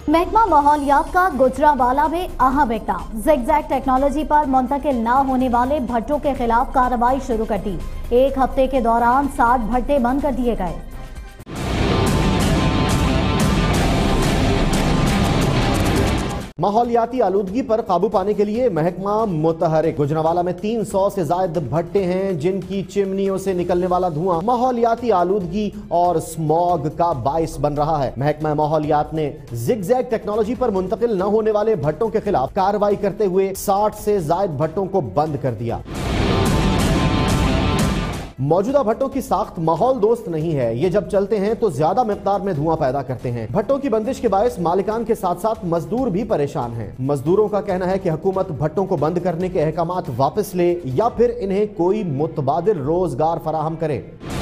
महकमा माहौलियात का गुजरांवाला में अहम इक़दाम। ज़िगज़ैग टेक्नोलॉजी पर मुंतकिल न होने वाले भट्टों के खिलाफ कार्रवाई शुरू कर दी। एक हफ्ते के दौरान 60 भट्टे बंद कर दिए गए। माहौलियाती आलूदगी पर काबू पाने के लिए महकमा मुतहरिक। गुजरांवाला में 300 से ज्यादा भट्टे हैं जिनकी चिमनियों से निकलने वाला धुआं माहौलियाती आलूदगी और स्मॉग का बाइस बन रहा है। महकमा माहौलियात ने ज़िगज़ैग टेक्नोलॉजी पर मुंतकिल न होने वाले भट्टों के खिलाफ कार्रवाई करते हुए 60 से ज्यादा भट्टों को बंद कर दिया। मौजूदा भट्टों की साख्त माहौल दोस्त नहीं है। ये जब चलते हैं तो ज्यादा मिकदार में धुआं पैदा करते हैं। भट्टों की बंदिश के बायस मालिकान के साथ साथ मजदूर भी परेशान हैं। मजदूरों का कहना है कि हुकूमत भट्टों को बंद करने के अहकामात वापस ले या फिर इन्हें कोई मुतबादिल रोजगार फराहम करे।